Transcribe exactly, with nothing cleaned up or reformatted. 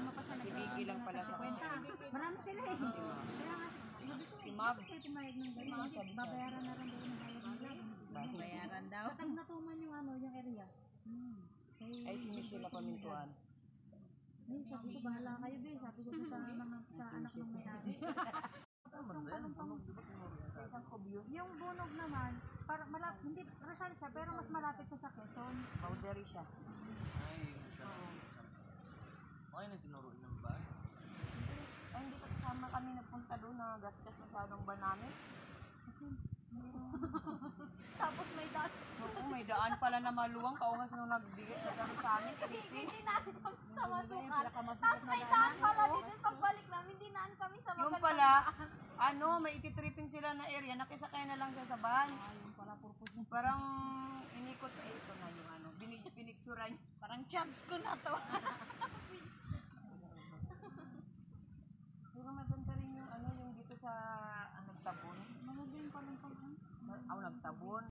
kasama pa siya. Ibigay lang pala sa kwenta. Marami sila eh. Kaya nga, Si Mab. kayo pumayag ng gano'n. Babayaran na rin daw yung bayad nila. Bayaran daw. Sa Tagnatuman yung ano, yung area. Hmm. Ay, si Michelle na pamintuan. Ay, sabi ko, bahala kayo din. Sabi ko sa, mga, sa anak ng may-ari. Yung bunog naman, para malapit, hindi Rizal siya, pero mas malapit siya sa Quezon. Boundary siya. Ay, okay na tinuro ng ba? Ay, hindi pa kasama kami nagpunta doon na gasgas masyadong ba namin? Tapos may daan. Oo, may daan pala na maluwang. Kaungas nung nagbigay na kami sa amin. Creepy. Hindi namin kami sa masukan. Tapos Tapos may daan pala dito. Pagbalik namin, hindi naan kami sa Yung magandang pala, daan. ano, may ititripping sila na area. Nakisakay na lang siya sa van. Parang inikot. Eh, ito na yung ano. Binig, pinicturan. Parang chance ko na to. Pero maganda rin yung ano, yung dito sa ah, nagtabon. Mga din pa lang pag Ako nagtabon.